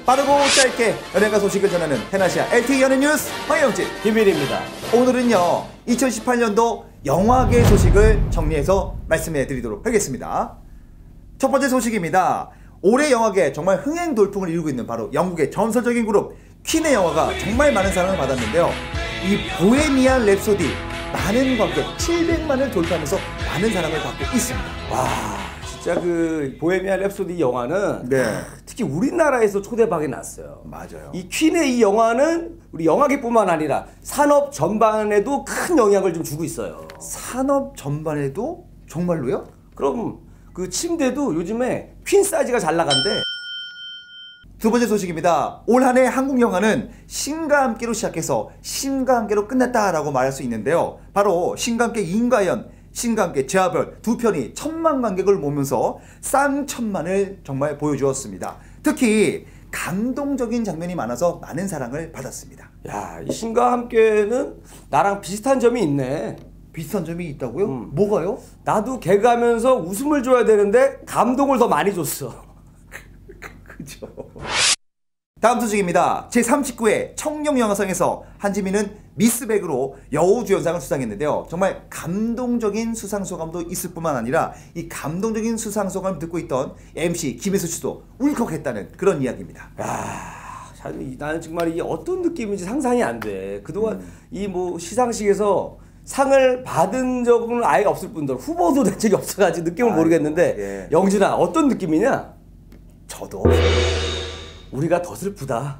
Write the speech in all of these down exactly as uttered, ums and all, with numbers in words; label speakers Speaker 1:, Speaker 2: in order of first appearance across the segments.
Speaker 1: 빠르고 짧게 연예가 소식을 전하는 테나시아 엘티이 연예뉴스 황영진
Speaker 2: 김일입니다.
Speaker 1: 오늘은요 이천십팔 년도 영화계 소식을 정리해서 말씀해 드리도록 하겠습니다. 첫 번째 소식입니다. 올해 영화계 정말 흥행 돌풍을 이루고 있는 바로 영국의 전설적인 그룹 퀸의 영화가 정말 많은 사랑을 받았는데요. 이 보헤미안 랩소디 많은 관객 칠백만을 돌파하면서 많은 사랑을 받고 있습니다.
Speaker 2: 와, 진짜 그 보헤미안 랩소디 영화는
Speaker 1: 네.
Speaker 2: 특히 우리나라에서 초대박이 났어요.
Speaker 1: 맞아요.
Speaker 2: 이 퀸의 이 영화는 우리 영화계뿐만 아니라 산업 전반에도 큰 영향을 좀 주고 있어요.
Speaker 1: 산업 전반에도 정말로요?
Speaker 2: 그럼 그 침대도 요즘에 퀸 사이즈가 잘 나간대.
Speaker 1: 두 번째 소식입니다. 올 한 해 한국 영화는 신과 함께로 시작해서 신과 함께로 끝났다라고 말할 수 있는데요. 바로 신과 함께 인과연, 신과 함께 제아별 두 편이 천만 관객을 모으면서 쌍천만을 정말 보여주었습니다. 특히 감동적인 장면이 많아서 많은 사랑을 받았습니다.
Speaker 2: 야, 이 신과 함께는 나랑 비슷한 점이 있네.
Speaker 1: 비슷한 점이 있다고요?
Speaker 2: 음.
Speaker 1: 뭐가요?
Speaker 2: 나도 개그하면서 웃음을 줘야 되는데 감동을 더 많이 줬어.
Speaker 1: 그죠. 다음 소식입니다. 제삼십구 회 청룡영화상에서 한지민은 미스백으로 여우주연상을 수상했는데요. 정말 감동적인 수상소감도 있을 뿐만 아니라 이 감동적인 수상소감을 듣고 있던 엠씨 김혜수 씨도 울컥했다는 그런 이야기입니다.
Speaker 2: 야, 참, 나는 정말 이게 어떤 느낌인지 상상이 안 돼. 그동안 음. 이 뭐 시상식에서 상을 받은 적은 아예 없을 뿐더러 후보도 된 적이 없어가지고 느낌을 아이고, 모르겠는데 예. 영진아 어떤 느낌이냐?
Speaker 1: 저도
Speaker 2: 우리가 더 슬프다.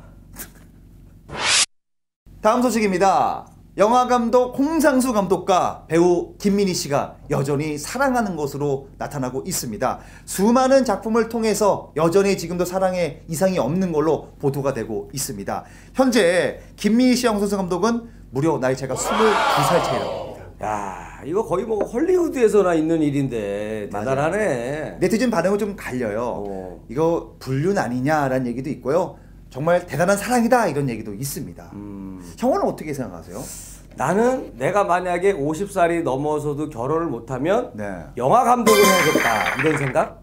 Speaker 1: 다음 소식입니다. 영화감독 홍상수 감독과 배우 김민희 씨가 여전히 사랑하는 것으로 나타나고 있습니다. 수많은 작품을 통해서 여전히 지금도 사랑에 이상이 없는 걸로 보도가 되고 있습니다. 현재 김민희 씨와 홍상수 감독은 무려 나이 차이가 스물두 살 차이라고 합니다.
Speaker 2: 야, 이거 거의 뭐 헐리우드에서나 있는 일인데 대단하네.
Speaker 1: 맞아요. 네티즌 반응은 좀 갈려요. 어. 이거 불륜 아니냐라는 얘기도 있고요. 정말 대단한 사랑이다 이런 얘기도 있습니다. 음. 형은 어떻게 생각하세요?
Speaker 2: 나는 내가 만약에 오십 살이 넘어서도 결혼을 못하면
Speaker 1: 네.
Speaker 2: 영화 감독을 해야겠다 이런 생각?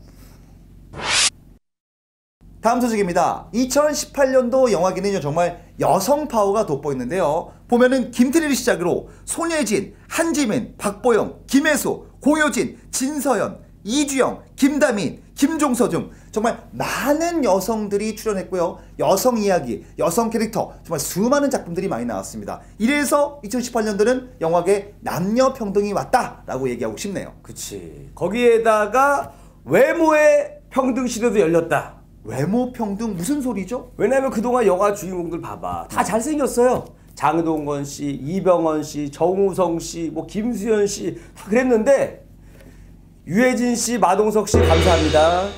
Speaker 1: 다음 소식입니다. 이천십팔 년도 영화계는 정말 여성 파워가 돋보이는데요. 보면은 김태리를 시작으로 손예진, 한지민, 박보영, 김혜수, 공효진, 진서연, 이주영, 김다민, 김종서 중 정말 많은 여성들이 출연했고요. 여성 이야기, 여성 캐릭터 정말 수많은 작품들이 많이 나왔습니다. 이래서 이천십팔 년도는 영화계 남녀 평등이 왔다라고 얘기하고 싶네요.
Speaker 2: 그치. 거기에다가 외모의 평등 시대도 열렸다.
Speaker 1: 외모 평등 무슨 소리죠?
Speaker 2: 왜냐면 그동안 영화 주인공들 봐봐. 다 잘생겼어요. 장동건 씨, 이병헌 씨, 정우성 씨, 뭐 김수현 씨 다 그랬는데 유해진 씨, 마동석 씨 감사합니다.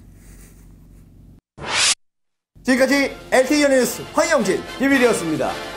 Speaker 1: 지금까지 엘티이 연예뉴스 황영진
Speaker 2: 김일이었습니다.